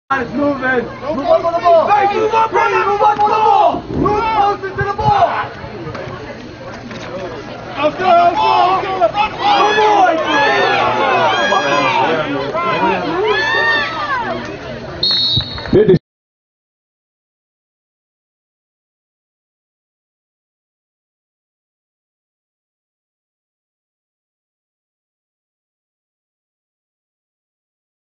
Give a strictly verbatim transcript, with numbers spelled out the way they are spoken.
It's moving. Move up on the ball. Hey, move up, brother. Move up on the ball.